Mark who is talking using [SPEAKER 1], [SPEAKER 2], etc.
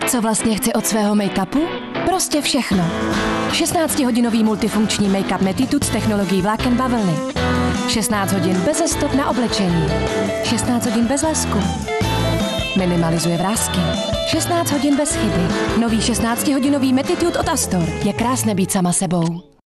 [SPEAKER 1] Co vlastně chci od svého make-upu? Prostě všechno. 16-hodinový multifunkční make-up Metitude s technologií vláken bavlny. 16 hodin bez stop na oblečení. 16 hodin bez lesku. Minimalizuje vrásky. 16 hodin bez chyby. Nový 16-hodinový Metitude od Astor. Je krásné být sama sebou.